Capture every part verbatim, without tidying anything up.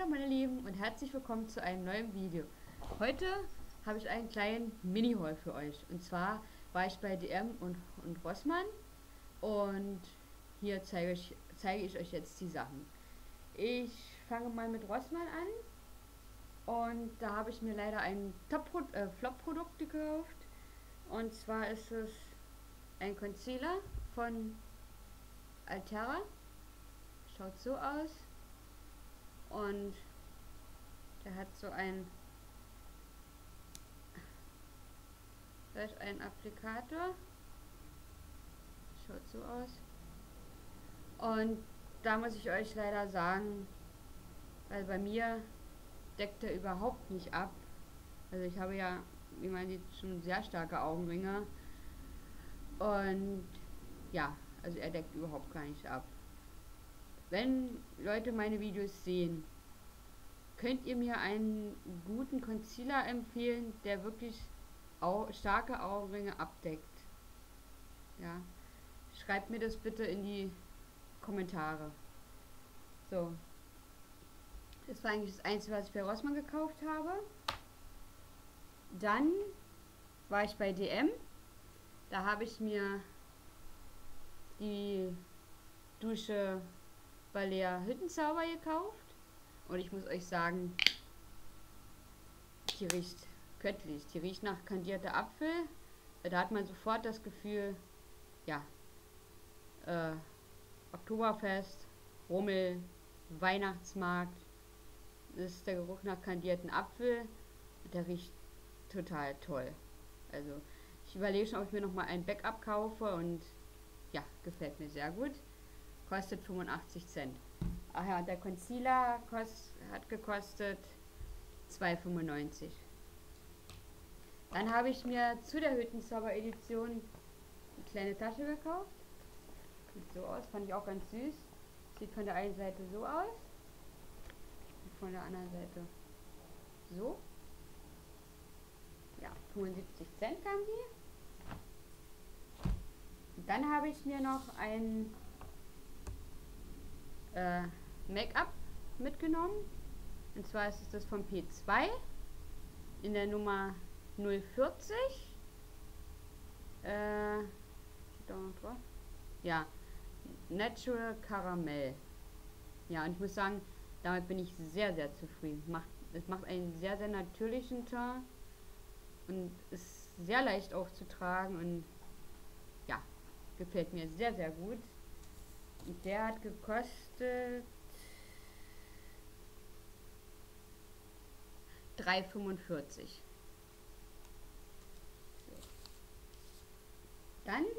Hallo meine Lieben und herzlich willkommen zu einem neuen Video. Heute habe ich einen kleinen Mini-Haul für euch. Und zwar war ich bei D M und, und Rossmann und hier zeige ich, zeige ich euch jetzt die Sachen. Ich fange mal mit Rossmann an und da habe ich mir leider ein Top äh, Flop-Produkt gekauft. Und zwar ist es ein Concealer von Altera. Schaut so aus. Und der hat so ein einen Applikator. Schaut so aus. Und da muss ich euch leider sagen, weil bei mir deckt er überhaupt nicht ab. Also ich habe ja, wie man sieht, schon sehr starke Augenringe. Und ja, also er deckt überhaupt gar nicht ab. Wenn Leute meine Videos sehen, könnt ihr mir einen guten Concealer empfehlen, der wirklich au starke Augenringe abdeckt. Ja, schreibt mir das bitte in die Kommentare. So, das war eigentlich das Einzige, was ich bei Rossmann gekauft habe. Dann war ich bei D M. Da habe ich mir die Dusche Balea Hüttenzauber gekauft. Und ich muss euch sagen, die riecht köttlich. Die riecht nach kandierter Apfel. Da hat man sofort das Gefühl, ja, äh, Oktoberfest, Rummel, Weihnachtsmarkt. Das ist der Geruch nach kandierten Apfel. Der riecht total toll. Also ich überlege schon, ob ich mir nochmal ein Backup kaufe und ja, gefällt mir sehr gut. Kostet fünfundachtzig Cent. Ach ja, der Concealer kost, hat gekostet zwei fünfundneunzig. Dann habe ich mir zu der Hüttenzauber Edition eine kleine Tasche gekauft. Sieht so aus, fand ich auch ganz süß. Sieht von der einen Seite so aus und von der anderen Seite so. Ja, fünfundsiebzig Cent kam die. Und dann habe ich mir noch ein äh, Make-up mitgenommen. Und zwar ist es das von P zwei in der Nummer null vierzig. Äh, steht da noch drauf? Ja, Natural Caramel. Ja, und ich muss sagen, damit bin ich sehr, sehr zufrieden. Macht, es macht einen sehr, sehr natürlichen Ton und ist sehr leicht auch zu tragen und ja, gefällt mir sehr, sehr gut. Und der hat gekostet drei fünfundvierzig. So. Dann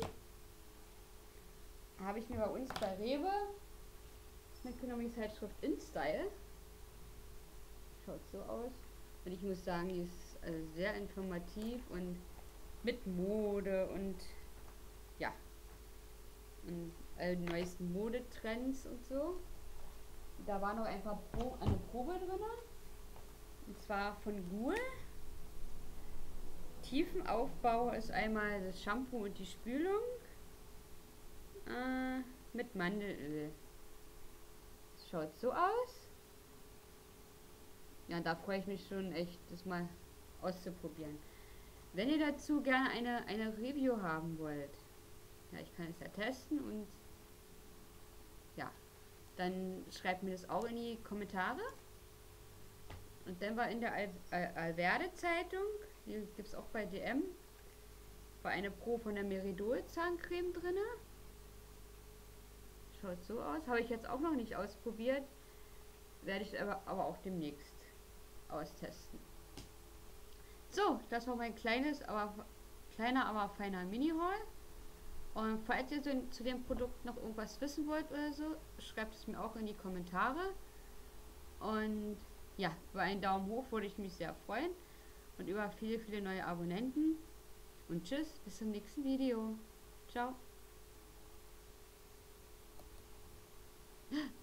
habe ich mir bei uns bei Rewe mitgenommen die Zeitschrift InStyle. Schaut so aus. Und ich muss sagen, die ist also sehr informativ und mit Mode und ja, und all die neuesten Modetrends und so. Da war noch einfach Pro, eine Probe drin. Und zwar von Gur. Tiefenaufbau ist einmal das Shampoo und die Spülung äh, mit Mandelöl. Das schaut so aus. Ja, da freue ich mich schon echt, das mal auszuprobieren. Wenn ihr dazu gerne eine, eine Review haben wollt, ja, ich kann es ja testen und ja, dann schreibt mir das auch in die Kommentare. Und dann war in der Al Al Alverde Zeitung, die gibt es auch bei D M, war eine Pro von der Meridol Zahncreme drin. Schaut so aus, habe ich jetzt auch noch nicht ausprobiert, werde ich aber, aber auch demnächst austesten. So, das war mein kleines, aber kleiner, aber feiner Mini-Haul. Und falls ihr so zu dem Produkt noch irgendwas wissen wollt oder so, schreibt es mir auch in die Kommentare. Und ja, über einen Daumen hoch würde ich mich sehr freuen. Und über viele, viele neue Abonnenten. Und tschüss, bis zum nächsten Video. Ciao.